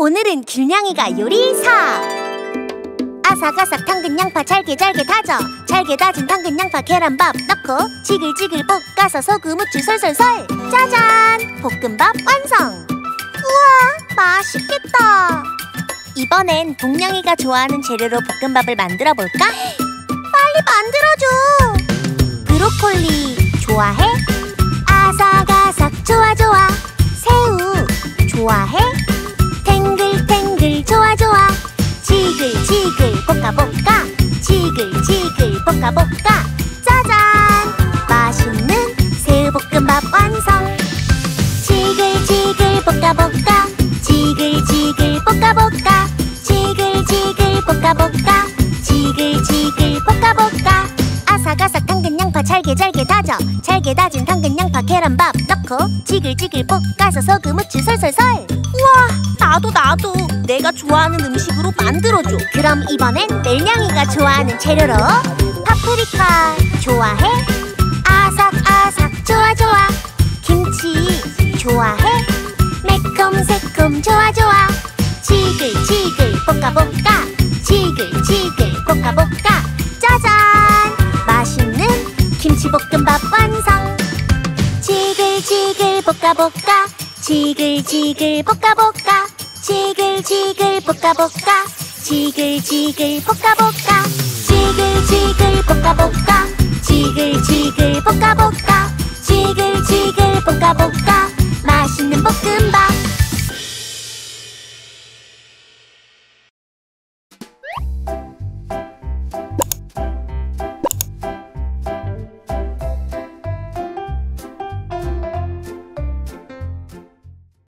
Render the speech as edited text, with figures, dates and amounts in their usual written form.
오늘은 귤냥이가 요리사! 아삭아삭 당근 양파 잘게 다져 잘게 다진 당근 양파 계란밥 넣고 지글지글 볶아서 소금 후추 솔솔솔. 짜잔! 볶음밥 완성! 우와, 맛있겠다! 이번엔 복냥이가 좋아하는 재료로 볶음밥을 만들어 볼까? 빨리 만들어줘! 브로콜리 좋아해? 아삭아삭 좋아 새우 좋아해? 탱글탱글 좋아 지글지글 볶아 지글지글 볶아 짜잔! 맛있는 새우볶음밥 완성! 지글지글 볶아 지글지글 볶아 지글지글 볶아 지글지글 볶아 아삭아삭 당근 양파 잘게 다져 잘게 다진 당근 양파 계란밥 넣고 지글지글 볶아서 소금 후추 솔솔솔. 우와, 나도 내가 좋아하는 음식으로 만들어줘. 그럼 이번엔 멜냥이가 좋아하는 재료로 파프리카 좋아해? 아삭아삭 좋아 김치 좋아해? 매콤새콤 좋아 지글지글 볶아 지글지글 볶아 짜잔! 맛있는 김치볶음밥 완성! 지글지글 볶아 지글지글 볶아 지글지글 볶아 지글지글 볶아 지글지글 볶아 지글지글 볶아 지글지글 볶아